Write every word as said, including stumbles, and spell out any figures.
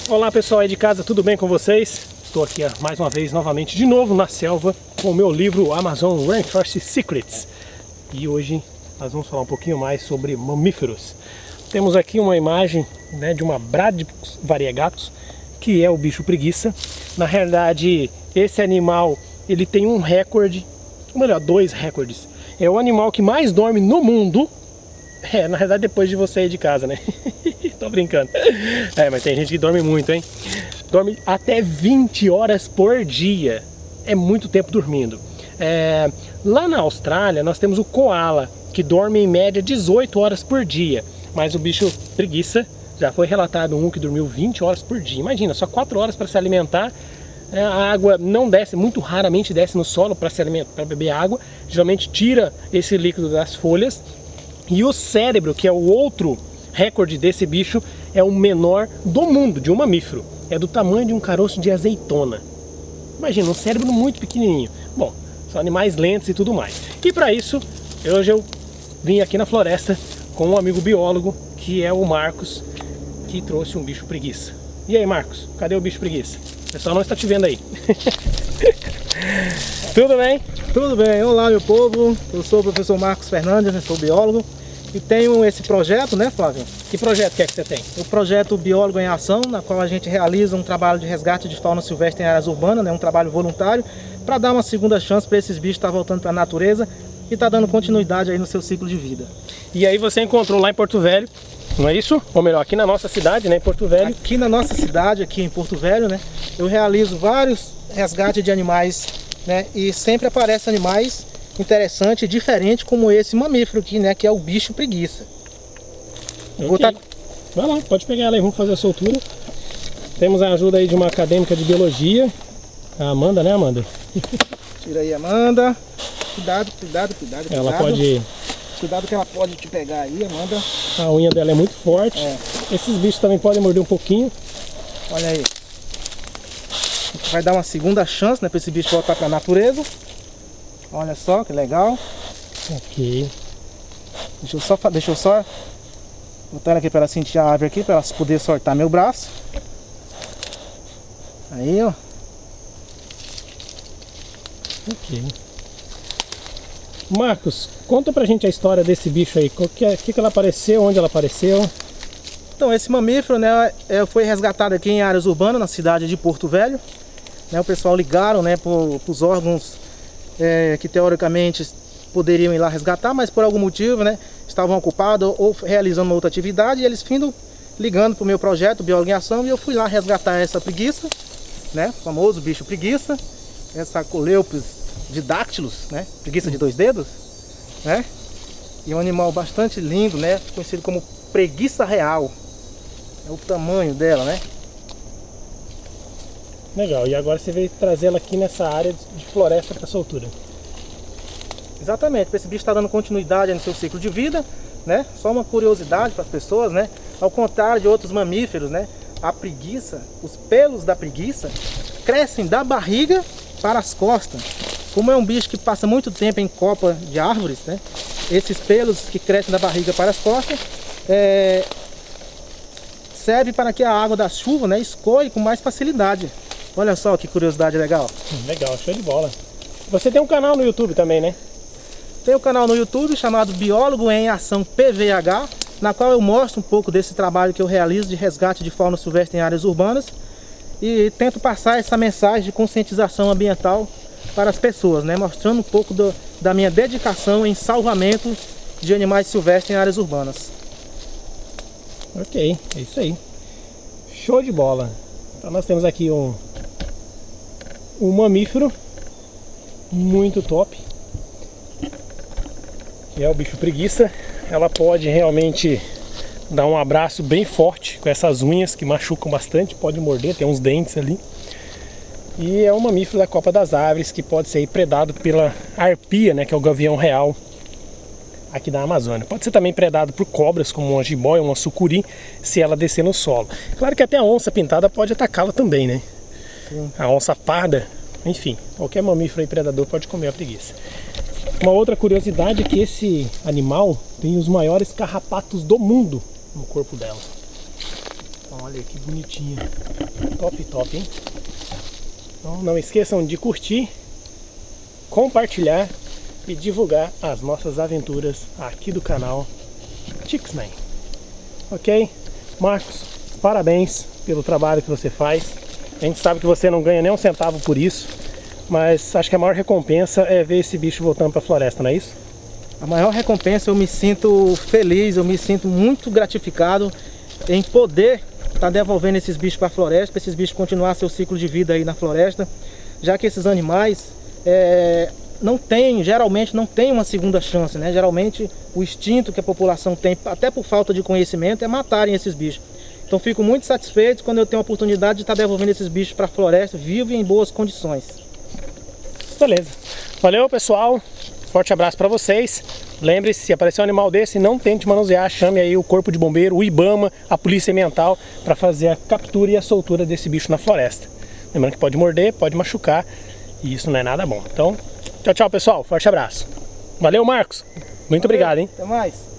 Olá pessoal aí de casa, tudo bem com vocês? Estou aqui mais uma vez, novamente, de novo na selva com o meu livro Amazon Rainforest Secrets. E hoje nós vamos falar um pouquinho mais sobre mamíferos. Temos aqui uma imagem, né, de uma Bradipus variegatus, que é o bicho preguiça. Na realidade, esse animal ele tem um recorde, ou melhor, dois recordes. É o animal que mais dorme no mundo. É, na realidade depois de você ir de casa, né? Tô brincando. É, mas tem gente que dorme muito, hein? Dorme até vinte horas por dia. É muito tempo dormindo. É, lá na Austrália nós temos o koala, que dorme em média dezoito horas por dia. Mas o bicho preguiça, já foi relatado um que dormiu vinte horas por dia. Imagina, só quatro horas para se alimentar. A água não desce, muito raramente desce no solo para se alimentar, para beber água. Geralmente tira esse líquido das folhas. E o cérebro, que é o outro recorde desse bicho, é o menor do mundo, de um mamífero. É do tamanho de um caroço de azeitona. Imagina, um cérebro muito pequenininho. Bom, são animais lentos e tudo mais. E para isso, hoje eu vim aqui na floresta com um amigo biólogo, que é o Marcos, que trouxe um bicho preguiça. E aí, Marcos, cadê o bicho preguiça? O pessoal não está te vendo aí. Tudo bem? Tudo bem, olá meu povo, eu sou o professor Marcos Fernandes, eu sou biólogo e tenho esse projeto, né, Flávio? Que projeto que é que você tem? O projeto Biólogo em Ação, na qual a gente realiza um trabalho de resgate de fauna silvestre em áreas urbanas, né, um trabalho voluntário, para dar uma segunda chance para esses bichos estar voltando para a natureza e estar dando continuidade aí no seu ciclo de vida. E aí você encontrou lá em Porto Velho, não é isso? Ou melhor, aqui na nossa cidade, né, em Porto Velho. Aqui na nossa cidade, aqui em Porto Velho, né, eu realizo vários resgates de animais, né, e sempre aparecem animais interessantes e diferentes como esse mamífero aqui, né, que é o bicho preguiça. Okay. Vou tá... Vai lá, pode pegar ela aí, vamos fazer a soltura. Temos a ajuda aí de uma acadêmica de biologia, a Amanda, né, Amanda? Tira aí, Amanda. Cuidado, cuidado, cuidado, cuidado. Ela pode... Cuidado que ela pode te pegar aí, Amanda. A unha dela é muito forte. É. Esses bichos também podem morder um pouquinho. Olha aí. A gente vai dar uma segunda chance, né, para esse bicho voltar para a natureza. Olha só que legal. Ok. Deixa eu só, deixa eu só botar ela aqui para ela sentir a árvore aqui, para ela poder soltar meu braço. Aí, ó. Ok. Marcos, conta pra gente a história desse bicho aí. O que, que, que ela apareceu, onde ela apareceu? Então, esse mamífero, né, foi resgatado aqui em áreas urbanas, na cidade de Porto Velho. Né, o pessoal ligaram, né, para os órgãos é, que teoricamente poderiam ir lá resgatar, mas por algum motivo, né, estavam ocupados ou realizando uma outra atividade, e eles findam ligando para o meu projeto Biólogo em Ação, e eu fui lá resgatar essa preguiça, né, o famoso bicho preguiça, essa Coleopes didactylus, né, preguiça de dois dedos, né, e um animal bastante lindo, né, conhecido como preguiça real. É o tamanho dela, né? Legal, e agora você veio trazê-la aqui nessa área de floresta para soltura. Exatamente, para esse bicho estar dando continuidade no seu ciclo de vida, né? Só uma curiosidade para as pessoas, né? Ao contrário de outros mamíferos, né? A preguiça, os pelos da preguiça crescem da barriga para as costas. Como é um bicho que passa muito tempo em copa de árvores, né? Esses pelos que crescem da barriga para as costas é... serve para que a água da chuva, né, escoe com mais facilidade. Olha só que curiosidade legal. Legal, show de bola. Você tem um canal no YouTube também, né? Tem um canal no YouTube chamado Biólogo em Ação P V H, na qual eu mostro um pouco desse trabalho que eu realizo de resgate de fauna silvestre em áreas urbanas e tento passar essa mensagem de conscientização ambiental para as pessoas, né, mostrando um pouco do, da minha dedicação em salvamento de animais silvestres em áreas urbanas. Ok, é isso aí. Show de bola. Então nós temos aqui um, um mamífero muito top, que é o bicho preguiça. Ela pode realmente dar um abraço bem forte com essas unhas que machucam bastante, pode morder, tem uns dentes ali. E é um mamífero da copa das árvores que pode ser predado pela arpia, né, que é o gavião real aqui da Amazônia. Pode ser também predado por cobras, como uma jiboia, uma sucuri, se ela descer no solo. Claro que até a onça pintada pode atacá-la também, né? Sim. A onça parda, enfim, qualquer mamífero aí predador pode comer a preguiça. Uma outra curiosidade é que esse animal tem os maiores carrapatos do mundo no corpo dela. Olha que bonitinho. Top, top, hein? Então não esqueçam de curtir, compartilhar e divulgar as nossas aventuras aqui do canal Tixman. Ok? Marcos, parabéns pelo trabalho que você faz. A gente sabe que você não ganha nem um centavo por isso, mas acho que a maior recompensa é ver esse bicho voltando para a floresta, não é isso? A maior recompensa, eu me sinto feliz, eu me sinto muito gratificado em poder estar devolvendo esses bichos para a floresta, para esses bichos continuar seu ciclo de vida aí na floresta, já que esses animais é, não tem, geralmente não tem uma segunda chance, né? Geralmente o instinto que a população tem, até por falta de conhecimento, é matarem esses bichos. Então fico muito satisfeito quando eu tenho a oportunidade de estar devolvendo esses bichos para a floresta, vivos e em boas condições. Beleza. Valeu, pessoal. Forte abraço para vocês. Lembre-se, se aparecer um animal desse, não tente manusear, chame aí o corpo de bombeiro, o IBAMA, a polícia ambiental para fazer a captura e a soltura desse bicho na floresta. Lembrando que pode morder, pode machucar e isso não é nada bom. Então, tchau, tchau, pessoal. Forte abraço. Valeu, Marcos. Muito Valeu. obrigado, hein? Até mais.